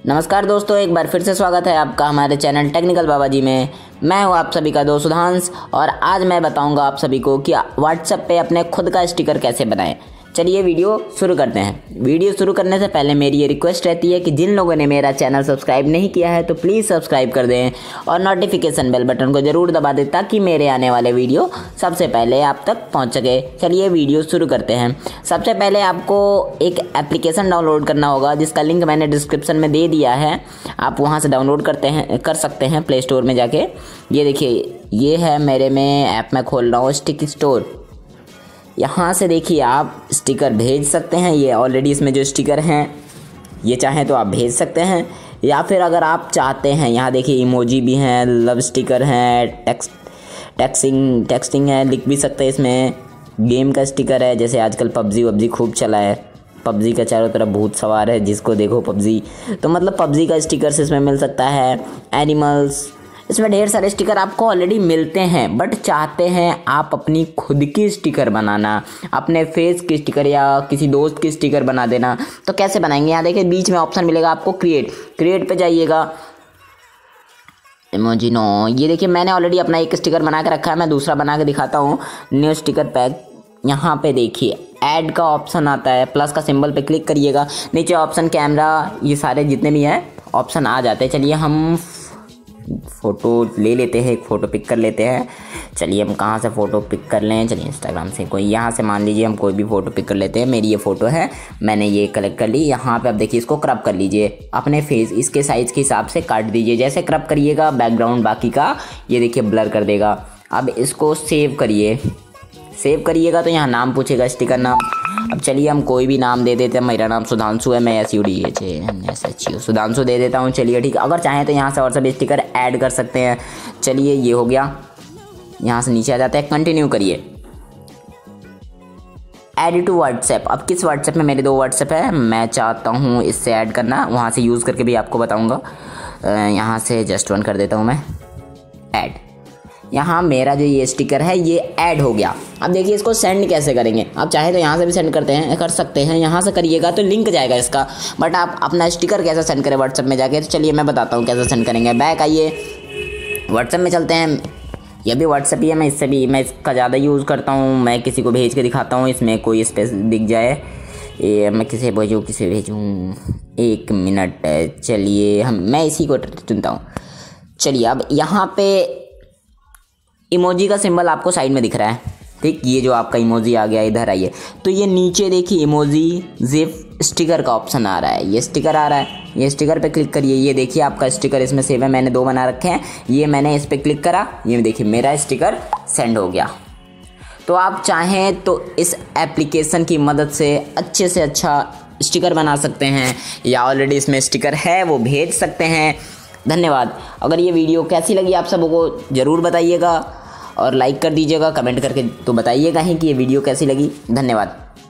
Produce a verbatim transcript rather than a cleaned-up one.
नमस्कार दोस्तों, एक बार फिर से स्वागत है आपका हमारे चैनल टेक्निकल बाबा जी में। मैं हूं आप सभी का दोस्त सुधांश और आज मैं बताऊंगा आप सभी को कि व्हाट्सएप पे अपने खुद का स्टिकर कैसे बनाएं। चलिए वीडियो शुरू करते हैं। वीडियो शुरू करने से पहले मेरी ये रिक्वेस्ट रहती है कि जिन लोगों ने मेरा चैनल सब्सक्राइब नहीं किया है तो प्लीज़ सब्सक्राइब कर दें और नोटिफिकेशन बेल बटन को ज़रूर दबा दें ताकि मेरे आने वाले वीडियो सबसे पहले आप तक पहुंच सके। चलिए वीडियो शुरू करते हैं। सबसे पहले आपको एक एप्लीकेशन डाउनलोड करना होगा जिसका लिंक मैंने डिस्क्रिप्शन में दे दिया है। आप वहाँ से डाउनलोड करते हैं कर सकते हैं प्ले स्टोर में जाके। ये देखिए, ये है मेरे में ऐप में खोल रहा हूँ स्टिक स्टोर। यहाँ से देखिए आप स्टिकर भेज सकते हैं। ये ऑलरेडी इसमें जो स्टिकर हैं ये चाहें तो आप भेज सकते हैं, या फिर अगर आप चाहते हैं यहाँ देखिए इमोजी भी हैं, लव स्टिकर हैं, टेक्स्ट टेक्सिंग टेक्सटिंग है, लिख भी सकते हैं। इसमें गेम का स्टिकर है, जैसे आजकल पबजी वबजी खूब चला है। पबजी का चारों तरफ भूत सवार है, जिसको देखो पबजी, तो मतलब पबजी का स्टिकर इसमें मिल सकता है। एनिमल्स, इसमें ढेर सारे स्टिकर आपको ऑलरेडी मिलते हैं, बट चाहते हैं आप अपनी खुद की स्टिकर बनाना, अपने फेस की स्टिकर या किसी दोस्त की स्टिकर बना देना। तो कैसे बनाएंगे? यहाँ देखिए बीच में ऑप्शन मिलेगा आपको क्रिएट। क्रिएट पे जाइएगा, इमोजी नो, ये देखिए मैंने ऑलरेडी अपना एक स्टिकर बना के रखा है। मैं दूसरा बना के दिखाता हूँ। न्यू स्टिकर पैक, यहाँ पे देखिए ऐड का ऑप्शन आता है, प्लस का सिंबल पे क्लिक करिएगा। नीचे ऑप्शन कैमरा, ये सारे जितने भी हैं ऑप्शन आ जाते हैं। चलिए हम फ़ोटो ले लेते हैं, एक फ़ोटो पिक कर लेते हैं। चलिए हम कहाँ से फ़ोटो पिक कर लें? चलिए इंस्टाग्राम से कोई, यहाँ से मान लीजिए हम कोई भी फ़ोटो पिक कर लेते हैं। मेरी ये फ़ोटो है, मैंने ये कलेक्ट कर ली। यहाँ पे आप देखिए इसको क्रॉप कर लीजिए अपने फेस, इसके साइज़ के हिसाब से काट दीजिए। जैसे क्रॉप करिएगा बैकग्राउंड बाकी का ये देखिए ब्लर कर देगा। अब इसको सेव करिए। सेव करिएगा तो यहाँ नाम पूछेगा, स्टिकर नाम। अब चलिए हम कोई भी नाम दे देते हैं। मेरा नाम सुधांशु है, मैं S U D H S H U Sudhanshu दे देता हूँ। चलिए ठीक है। अगर चाहें तो यहाँ से और सब स्टिकर ऐड कर सकते हैं। चलिए ये हो गया। यहाँ से नीचे आ जाते हैं, कंटिन्यू करिए। Add to WhatsApp. अब किस व्हाट्सएप में? मेरे दो व्हाट्सएप है, मैं चाहता हूँ इससे ऐड करना, वहाँ से यूज़ करके भी आपको बताऊँगा। यहाँ से जस्ट वन कर देता हूँ मैं, ऐड। यहाँ मेरा जो ये स्टिकर है ये ऐड हो गया। अब देखिए इसको सेंड कैसे करेंगे? आप चाहे तो यहाँ से भी सेंड करते हैं कर सकते हैं। यहाँ से करिएगा तो लिंक जाएगा इसका, बट आप अपना स्टिकर कैसे सेंड करें व्हाट्सएप में जाके, तो चलिए मैं बताता हूँ कैसे सेंड करेंगे। बैक आइए, व्हाट्सएप में चलते हैं। ये भी व्हाट्सएप ही है, मैं इससे भी मैं इसका ज़्यादा यूज़ करता हूँ। मैं किसी को भेज के दिखाता हूँ, इसमें कोई स्पेस दिख जाए। ये मैं किसे भेजूँ किसे भेजूँ एक मिनट, चलिए हम मैं इसी को चुनता हूँ। चलिए अब यहाँ पे इमोजी का सिंबल आपको साइड में दिख रहा है, ठीक। ये जो आपका इमोजी आ गया, इधर आइए तो ये नीचे देखिए इमोजी जिप स्टिकर का ऑप्शन आ रहा है। ये स्टिकर आ रहा है, ये स्टिकर पे क्लिक करिए। ये देखिए आपका स्टिकर इसमें सेव है, मैंने दो बना रखे हैं। ये मैंने इस पर क्लिक करा, ये देखिए मेरा स्टिकर सेंड हो गया। तो आप चाहें तो इस एप्लीकेशन की मदद से अच्छे से अच्छा स्टिकर बना सकते हैं, या ऑलरेडी इसमें स्टिकर है वो भेज सकते हैं। धन्यवाद। अगर ये वीडियो कैसी लगी आप सबको ज़रूर बताइएगा और लाइक कर दीजिएगा। कमेंट करके तो बताइएगा ही कि ये वीडियो कैसी लगी। धन्यवाद।